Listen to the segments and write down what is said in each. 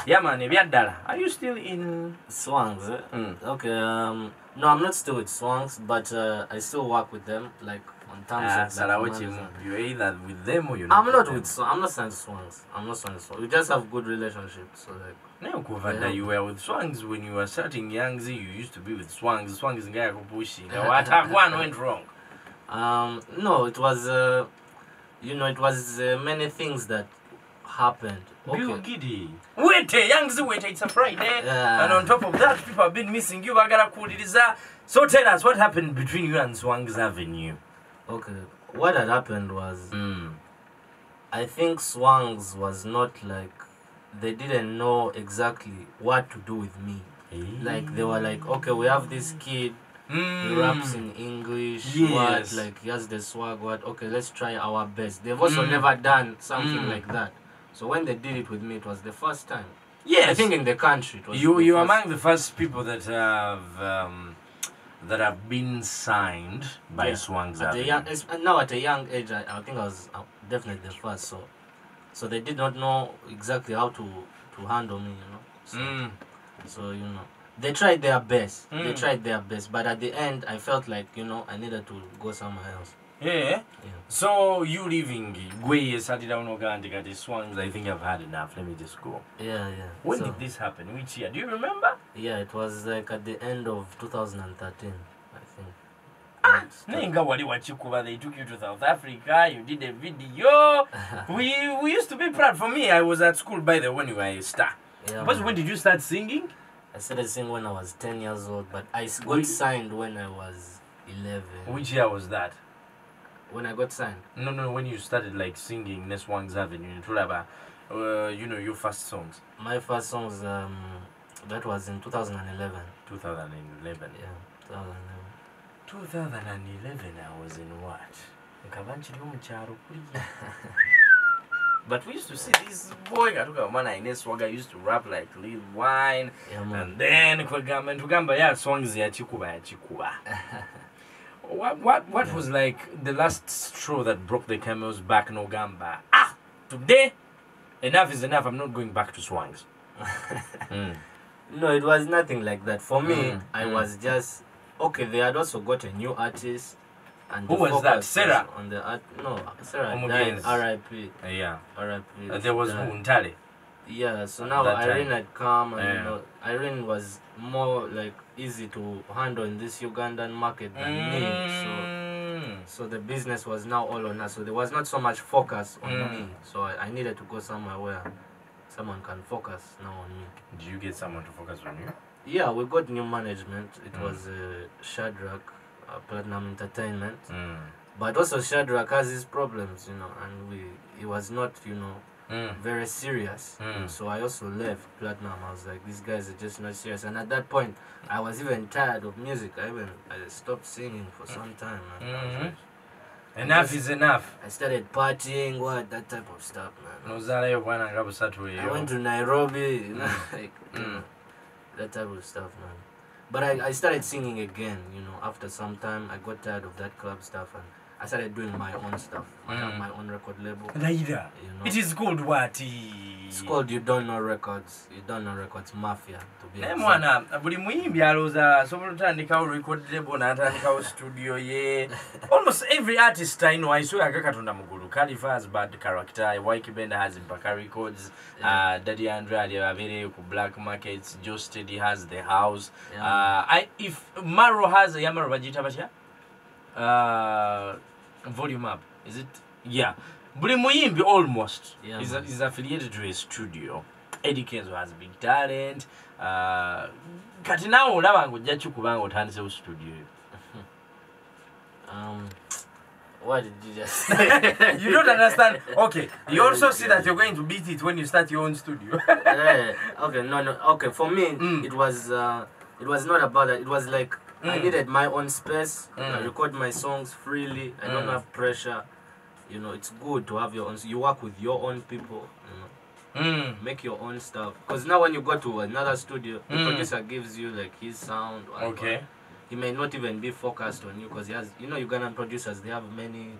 Yeah, man, are you still in Swangs? Okay. No, I'm not still with Swangs, but I still work with them, like on terms of like, you're either with them or you're I'm not. not with Swangs. I'm not signed to Swangs. I'm not signed to Swangs. We just have good relationships. So like. No, you were with Swangs when you were starting Youngzy. You used to be with Swangs. Swangs is guy pushing. What one went wrong? No, it was it was many things that happened. Okay. Giddy. Wait, Youngzy, wait, it's a Friday. And on top of that, people have been missing you. So tell us what happened between you and Swangs Avenue. Okay. What had happened was I think Swangs was not like, they didn't know exactly what to do with me. Like they were like, okay, we have this kid, he raps in English, what, like he has the swag, what, okay, let's try our best. They've also never done something like that. So when they did it with me, it was the first time. Yes. I think in the country. It was you among the first people that have been signed by Swangs Avenue. Now at a young age, I think I was definitely the first. So they did not know exactly how to handle me, So they tried their best. They tried their best, but at the end, I felt like I needed to go somewhere else. Yeah. So you leaving Gwe started down Oganda Swangs, I think I've had enough. Let me just go. Yeah. When did this happen? Which year? Do you remember? Yeah, it was like at the end of 2013, I think. They took you to South Africa, you did a video. we used to be proud. For me, I was at school by the when you were a star. Yeah, but when did you start singing? I started singing when I was 10 years old, but I got signed when I was 11. Which year was that? When I got signed? No, when you started like singing Swangs Avenue, you told about your first songs. My first songs, that was in 2011. 2011? Yeah, 2011. 2011, I was in what? But we used to see this boy Swagger used to rap like Lil Wine, and then songs what was like the last straw that broke the camel's back? No gamba. Today enough is enough. I'm not going back to Swangs. No, it was nothing like that. For me, I was just okay. They had also got a new artist. And who was that? Sarah? On the Sarah died. R.I.P. Yeah. R.I.P. There was Untale. Yeah, so now Irene had come, and Irene was more like easy to handle in this Ugandan market than me. So the business was now all on us. So there was not so much focus on me. So I needed to go somewhere where someone can focus now on me. Did you get someone to focus on you? Yeah, we got new management. It was Shadrach. Platinum Entertainment, but also Shadrach has his problems, and he was not, very serious. So I also left Platinum. I was like, these guys are just not serious. And at that point, I was even tired of music. I stopped singing for some time. Enough is enough. I started partying, that type of stuff, man. I went to Nairobi, that type of stuff, man. But I started singing again, after some time. I got tired of that club stuff and I started doing my own stuff. I have my own record label. It is called what? It's called You Don't Know Records. You Don't Know Records Mafia, to be exact. Record label studio. Almost every artist I know, I saw Agakatunda Mugulu. Khalifa has bad character. Waiki Benda has Impaka Records. Daddy Andrade Avere Black Markets. Joe Steady has The House. If Maro has a Yamaro Vajita Volume Up, is it? Yeah. Buli Muyimbi almost is affiliated to a studio. Eddie Kenzo has big talent. Kati nawe olaba ng'ojja kikubanga otandisewo studio. What did you just say? You don't understand. Okay. You also see that you're going to beat it when you start your own studio. Okay, no. Okay, for me, it was not about that. It was like I needed my own space. I record my songs freely. I don't have pressure. It's good to have your own. You work with your own people. Make your own stuff. Because now when you go to another studio, the producer gives you like his sound. Okay. He may not even be focused on you because he has, Ugandan producers, they have many,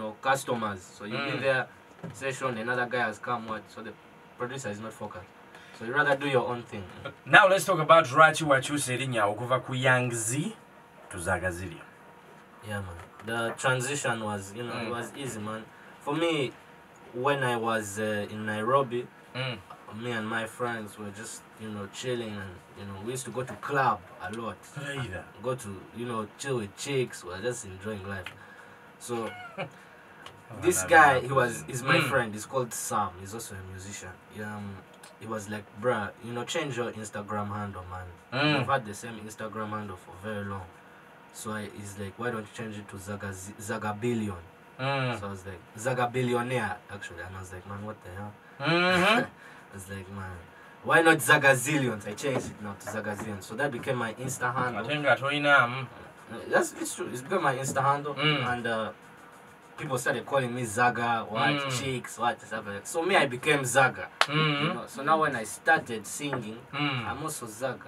customers. So you be there, session, another guy has come, so the producer is not focused. So you rather do your own thing. Now let's talk about Rachi Wachuse Erinya okuva ku Young Z to Zagazillion. Yeah, man. The transition was, you know, it was easy, man. For me, when I was in Nairobi, me and my friends were just, you know, chilling, and you know, we used to go to club a lot. Go to, you know, chill with chicks. We were just enjoying life. So this guy, he's my friend. He's called Sam. He's also a musician. He was like, bruh, you know, change your Instagram handle, man. I've had the same Instagram handle for very long. So he's like, why don't you change it to Zagabillion? So I was like, Zagabillionaire, actually. And I was like, man, what the hell? I was like, man, why not Zagazillions? I changed it now to Zagazillions. So that became my Insta handle. It's true. It's become my Insta handle. And people started calling me Zaga, chicks, stuff like that. So me, I became Zaga. You know? So now when I started singing, I'm also Zaga.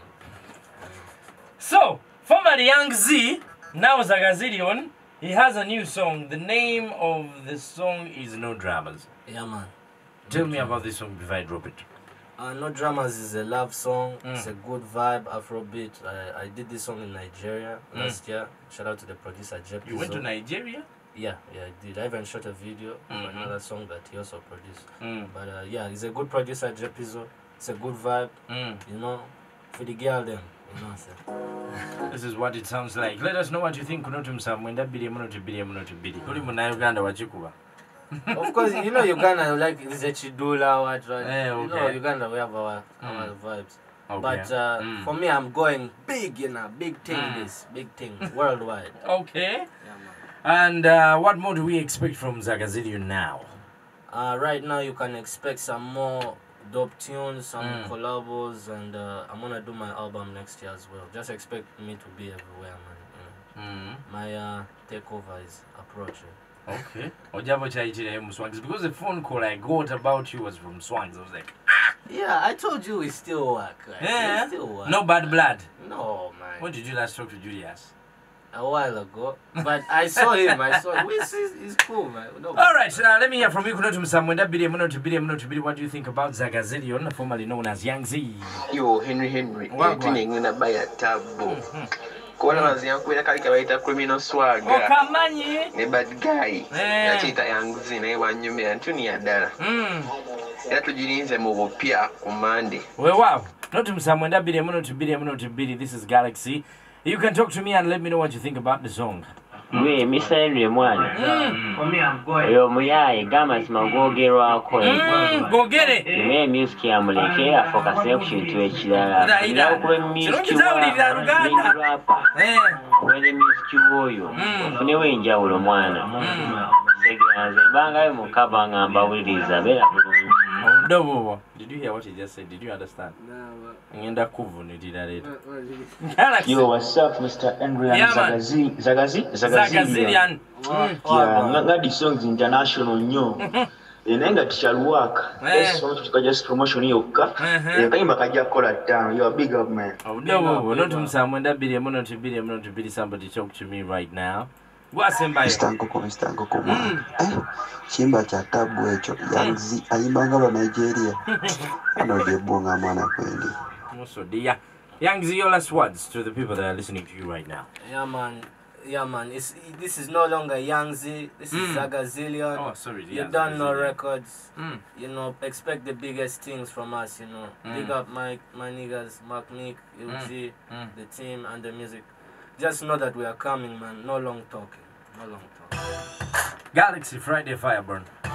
So, formerly Young Z, now Zagazillion, he has a new song. The name of the song is No Dramas. Yeah, man. Tell me about this song before I drop it. No Dramas is a love song. It's a good vibe, Afrobeat. I did this song in Nigeria last year. Shout out to the producer, Jeff. You went to Nigeria? Yeah, I did. I even shot a video for another song that he also produced. But yeah, he's a good producer, Jeff. It's a good vibe, you know, for the girl them. You know, so. This is what it sounds like. Let us know what you think. Of course, you know Uganda, like, it's a Chidula, what, right? Okay. You know, Uganda, we have our vibes. Okay. But for me, I'm going big, you know, big thing, big thing, worldwide. Okay. Yeah, man. And what more do we expect from Zagazillion now? Right now, you can expect some more dope tunes, some collabos, and I'm gonna do my album next year as well. Just expect me to be everywhere, man. My takeover is approaching. Okay. Because the phone call I got about you was from Swangs. I was like, yeah, I told you it still work. Right? Yeah. It still work. No bad blood. No, man. When did you last talk to Julius? A while ago, but I saw him. He's cool, man. No, all right, let me hear from you. What do you think about Zagazillion, formerly known as Young Z? Yo, Henry. Tuning na baya tabu. Kuona mazia kwenda kali kawaita criminal swag. Okamanyi. Ne bad guy. Yachita Young Z na wanyume antuni ya dala. Era tujirinze mu bupya kumande. We wow. Not to Samwenda Bidi, this is Galaxy. You can talk to me and let me know what you think about the song. We Mr. Henry mwana. Yo muyaye gama simagogerwako. Go get it. Ne music ya muleke afokase ku kintu ekirala. Ira ku music wa rapa. Wene music woyo. Fune wenjawulo mwana. Seganze bangayo mukaba ngamba wuliriza bera bulungi. Did you hear what he just said? Did you understand? No, Yo, what's up, Mr. Henry and Zagazillion. Yeah, ngadi songs international nyo. Nenga tishaluwaka. Just promotion yokka. Kayimba kajja kola down. You are big up, man. Somebody talk to me right now. Mr. Nkoko mwana. Chimba cha tabu echo Young Z ayibanga ba Nigeria. Ano debonga mwana kweli. So dear Young Z, your last words to the people that are listening to you right now. Yeah, man. This is no longer Young Z. This is Zagazillion. Oh, sorry. You don't know records. You know, expect the biggest things from us. You know, big up my niggas, Mark, Nick, UG, the team, and the music. Just know that we are coming, man. No long talking. Galaxy Friday Fireburn.